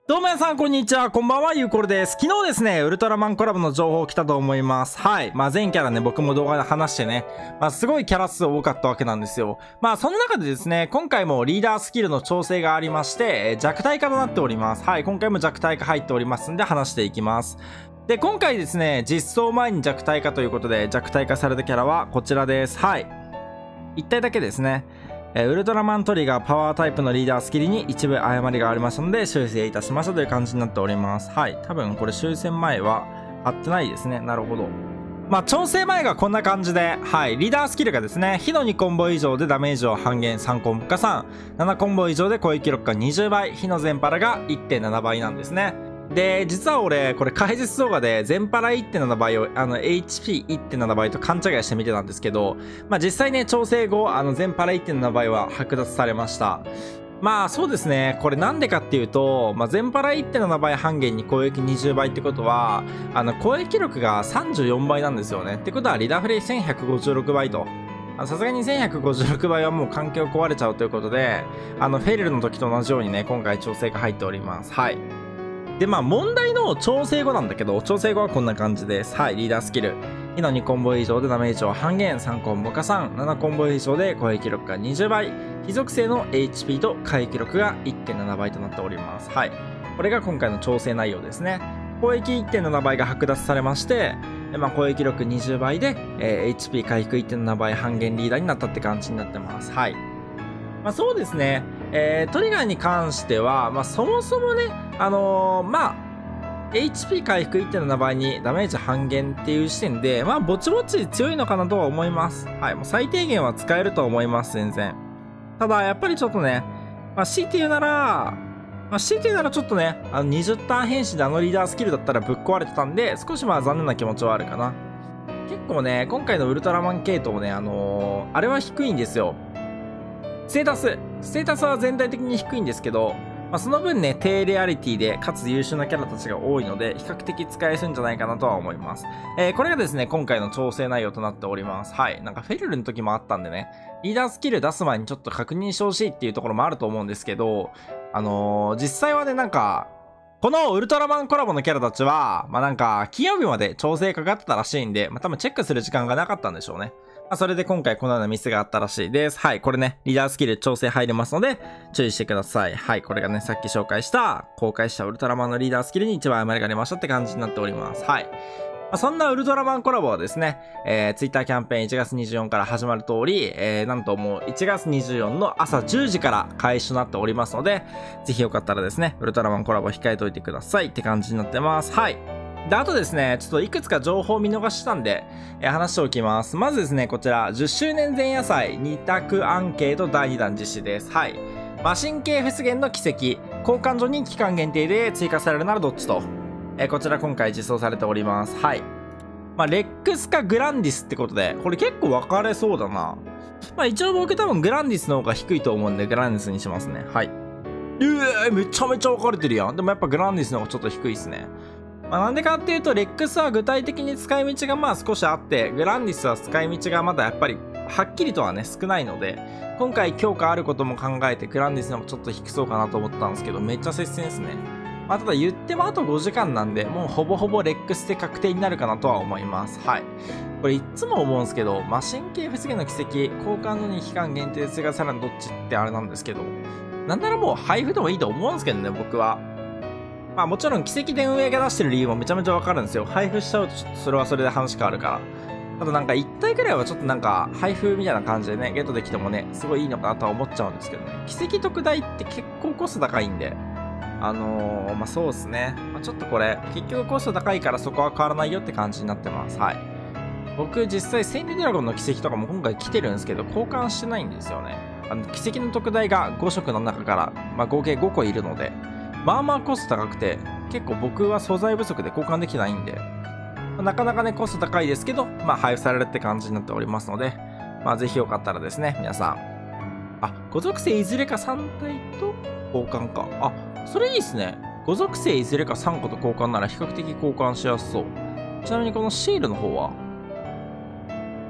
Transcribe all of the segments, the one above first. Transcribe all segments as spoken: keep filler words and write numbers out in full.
どうも皆さん、こんにちは。こんばんは、ゆうころです。昨日ですね、ウルトラマンコラボの情報来たと思います。はい。まあ、全キャラね、僕も動画で話してね、まあ、すごいキャラ数多かったわけなんですよ。まあ、その中でですね、今回もリーダースキルの調整がありまして、弱体化となっております。はい。今回も弱体化入っておりますんで、話していきます。で、今回ですね、実装前に弱体化ということで、弱体化されたキャラはこちらです。はい。いち体だけですね。えー、ウルトラマントリガーパワータイプのリーダースキルに一部誤りがありましたので修正いたしましたという感じになっております。はい。多分これ修正前は貼ってないですね。なるほど。まあ調整前がこんな感じで、はい。リーダースキルがですね、火のにコンボ以上でダメージを半減さんコンボ加算、ななコンボ以上で攻撃力がにじゅうばい、火の全パラが いってんなな 倍なんですね。で、実は俺、これ解説動画で全パラ いってんなな 倍を、あの、エイチピーいってんなな 倍と勘違いして見てたんですけど、まあ実際ね、調整後、あの、全パラ いってんなな 倍は剥奪されました。まあそうですね、これなんでかっていうと、まあ全パラ いってんなな 倍半減に攻撃にじゅうばいってことは、あの、攻撃力がさんじゅうよんばいなんですよね。ってことは、リダフレせんひゃくごじゅうろくばいと。さすがにせんひゃくごじゅうろくばいはもう環境壊れちゃうということで、あの、フェリルの時と同じようにね、今回調整が入っております。はい。で、まあ問題の調整後なんだけど、調整後はこんな感じです。はい、リーダースキル。火のにコンボ以上でダメージを半減、さんコンボ加算、ななコンボ以上で攻撃力がにじゅうばい、火属性の エイチピー と回撃力が いってんなな 倍となっております。はい。これが今回の調整内容ですね。攻撃 いってんなな 倍が剥奪されまして、まあ、攻撃力にじゅうばいで、えー、エイチピー 回復 いってんなな 倍半減リーダーになったって感じになってます。はい。まあそうですね。えー、トリガーに関しては、まあそもそもね、あのー、まあ、エイチピー 回復 いってんなな 倍にダメージ半減っていう時点で、まあぼちぼち強いのかなとは思います。はい。もう最低限は使えると思います、全然。ただ、やっぱりちょっとね、まあ強いて言うなら、まあ強いて言うならちょっとね、あのにじゅうターン変身であのリーダースキルだったらぶっ壊れてたんで、少しまあ残念な気持ちはあるかな。結構ね、今回のウルトラマン系統ね、あのー、あれは低いんですよ。ステータス。ステータスは全体的に低いんですけど、まあ、その分ね、低レアリティで、かつ優秀なキャラたちが多いので、比較的使えるんじゃないかなとは思います。えー、これがですね、今回の調整内容となっております。はい。なんかフェルルの時もあったんでね、リーダースキル出す前にちょっと確認してほしいっていうところもあると思うんですけど、あのー、実際はね、なんか、このウルトラマンコラボのキャラたちは、まあ、なんか、金曜日まで調整かかってたらしいんで、まあ、多分チェックする時間がなかったんでしょうね。まあ、それで今回このようなミスがあったらしいです。はい。これね、リーダースキル調整入れますので、注意してください。はい。これがね、さっき紹介した、公開したウルトラマンのリーダースキルに一番誤りがありましたって感じになっております。はい。まあ、そんなウルトラマンコラボはですね、えー、Twitter キャンペーンいちがつにじゅうよっかから始まる通り、えー、なんともういちがつにじゅうよっかの朝じゅうじから開始となっておりますので、ぜひよかったらですね、ウルトラマンコラボ控えておいてくださいって感じになってます。はい。で、あとですね、ちょっといくつか情報を見逃したんで、えー、話しておきます。まずですね、こちら、じゅっしゅうねん前夜祭に択アンケートだいにだん実施です。はい。マシン系フェス源の奇跡、交換所に期間限定で追加されるならどっちと、えー、こちら今回実装されております。はい。まあ、レックスかグランディスってことで、これ結構分かれそうだな。まあ、一応僕多分グランディスの方が低いと思うんで、グランディスにしますね。はい。うえー、めちゃめちゃ分かれてるやん。でもやっぱグランディスの方がちょっと低いですね。まあ、なんでかっていうと、レックスは具体的に使い道がまあ少しあって、グランディスは使い道がまだやっぱりはっきりとはね、少ないので、今回強化あることも考えて、グランディスの方がちょっと低そうかなと思ったんですけど、めっちゃ接戦ですね。まあ、ただ言ってもあとごじかんなんで、もうほぼほぼレックスで確定になるかなとは思います。はい。これいつも思うんですけど、マシン系フェス源の奇跡、交換所に期間限定で追加されるのどっちってあれなんですけど、なんならもう配布でもいいと思うんですけどね、僕は。まあもちろん奇跡で運営が出してる理由もめちゃめちゃわかるんですよ。配布しちゃうとちょっとそれはそれで話変わるから。ただなんかいち体くらいはちょっとなんか配布みたいな感じでね、ゲットできてもね、すごいいいのかなとは思っちゃうんですけどね。奇跡特大って結構コスト高いんで。あのー、まあそうですね。まあ、ちょっとこれ、結局コスト高いからそこは変わらないよって感じになってます。はい。僕実際千里ドラゴンの奇跡とかも今回来てるんですけど、交換してないんですよね。あの、奇跡の特大がご色の中から、まあ合計ごこいるので、まあまあコスト高くて、結構僕は素材不足で交換できてないんで、まあ、なかなかね、コスト高いですけど、まあ配布されるって感じになっておりますので、まあぜひよかったらですね、皆さん。あ、ご属性いずれかさん体と交換か。あ、それいいっすね。ご属性いずれかさん個と交換なら比較的交換しやすそう。ちなみにこのシールの方は、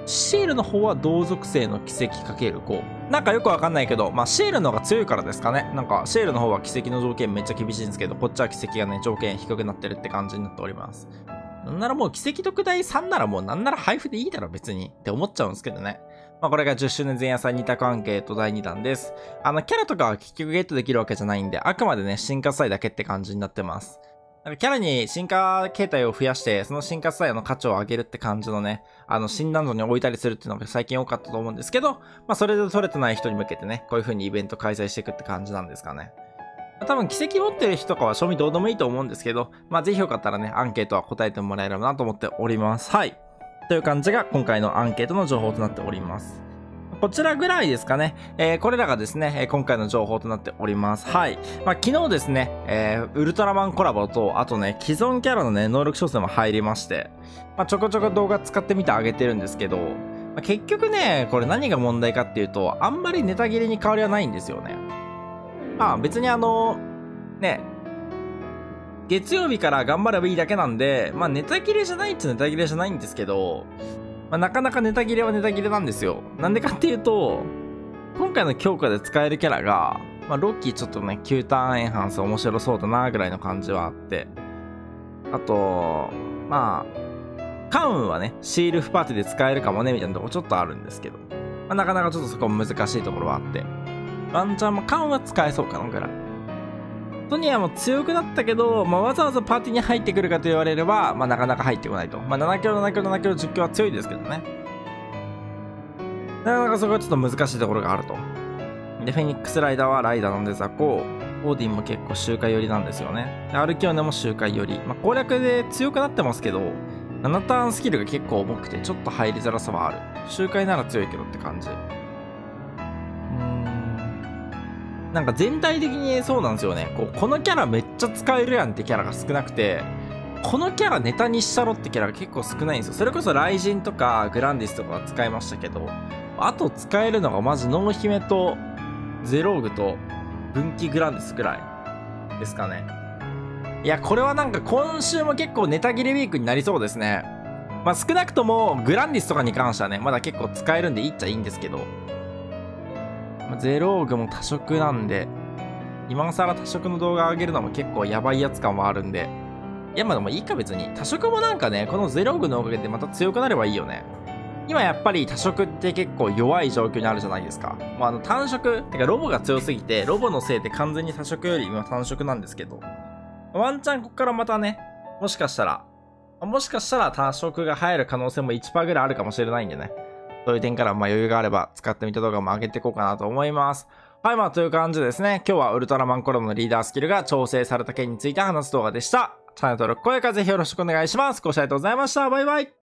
シールの方は同属性の奇跡 ×ご。なんかよくわかんないけど、まあシールの方が強いからですかね。なんかシールの方は奇跡の条件めっちゃ厳しいんですけど、こっちは奇跡がね、条件低くなってるって感じになっております。なんならもう奇跡特大さんならもうなんなら配布でいいだろ別にって思っちゃうんですけどね。まあこれがじゅっしゅうねん前夜祭に択アンケートだいにだんです。あのキャラとかは結局ゲットできるわけじゃないんで、あくまでね、進化祭だけって感じになってます。なんかキャラに進化形態を増やして、その進化祭の価値を上げるって感じのね、あの、新難度に置いたりするっていうのが最近多かったと思うんですけど、まあそれで取れてない人に向けてね、こういう風にイベント開催していくって感じなんですかね。多分奇跡持ってる人とかは賞味どうでもいいと思うんですけど、まあぜひよかったらね、アンケートは答えてもらえればなと思っております。はい。という感じが今回のアンケートの情報となっております。こちらぐらいですかね。えー、これらがですね、えー、今回の情報となっております。はい。まあ、昨日ですね、えー、ウルトラマンコラボと、あとね、既存キャラのね、能力調整も入りまして、まあ、ちょこちょこ動画使ってみてあげてるんですけど、まあ、結局ね、これ何が問題かっていうと、あんまりネタ切れに変わりはないんですよね。まあ、別にあの、ね、月曜日から頑張ればいいだけなんで、まあ、ネタ切れじゃないっちゃネタ切れじゃないんですけど、まあ、なかなかネタ切れはネタ切れなんですよ。なんでかっていうと、今回の強化で使えるキャラが、まあ、ロッキーちょっとね、きゅうターンエンハンス面白そうだなぐらいの感じはあって、あと、まあ、カウンはね、シールフパーティーで使えるかもね、みたいなとこちょっとあるんですけど、まあ、なかなかちょっとそこも難しいところはあって、ワンチャンもカウンは使えそうかなぐらい。トニアも強くなったけど、まあ、わざわざパーティーに入ってくるかと言われれば、まあ、なかなか入ってこないと。まあ、ななキロ、ななキロ、ななキロ、じゅっキロは強いですけどね。なかなかそこはちょっと難しいところがあると。で、フェニックスライダーはライダーなんで雑魚。オーディンも結構周回寄りなんですよね。で、アルキオネも周回寄り。まあ、攻略で強くなってますけど、ななターンスキルが結構重くて、ちょっと入りづらさはある。周回なら強いけどって感じ。なんか全体的にそうなんですよね。こう、このキャラめっちゃ使えるやんってキャラが少なくて、このキャラネタにしたろってキャラが結構少ないんですよ。それこそ雷神とかグランディスとかは使いましたけど、あと使えるのがまずノーヒメとゼローグと分岐グランディスくらいですかね。いや、これはなんか今週も結構ネタ切れウィークになりそうですね。まあ少なくともグランディスとかに関してはね、まだ結構使えるんでいいっちゃいいんですけど、ゼローグも多色なんで、今更多色の動画上げるのも結構やばいやつ感もあるんで、いやまあでもいいか別に。多色もなんかね、このゼローグのおかげでまた強くなればいいよね。今やっぱり多色って結構弱い状況にあるじゃないですか。まああの単色、てかロボが強すぎて、ロボのせいで完全に多色より今単色なんですけど、ワンチャンこっからまたね、もしかしたら、もしかしたら多色が入る可能性も いちパーセント ぐらいあるかもしれないんでね。そういう点からまあ余裕があれば使ってみた動画も上げていこうかなと思います。はい、まあという感じでですね、今日はウルトラマンコラボのリーダースキルが調整された件について話す動画でした。チャンネル登録、高評価ぜひよろしくお願いします。ご視聴ありがとうございました。バイバイ。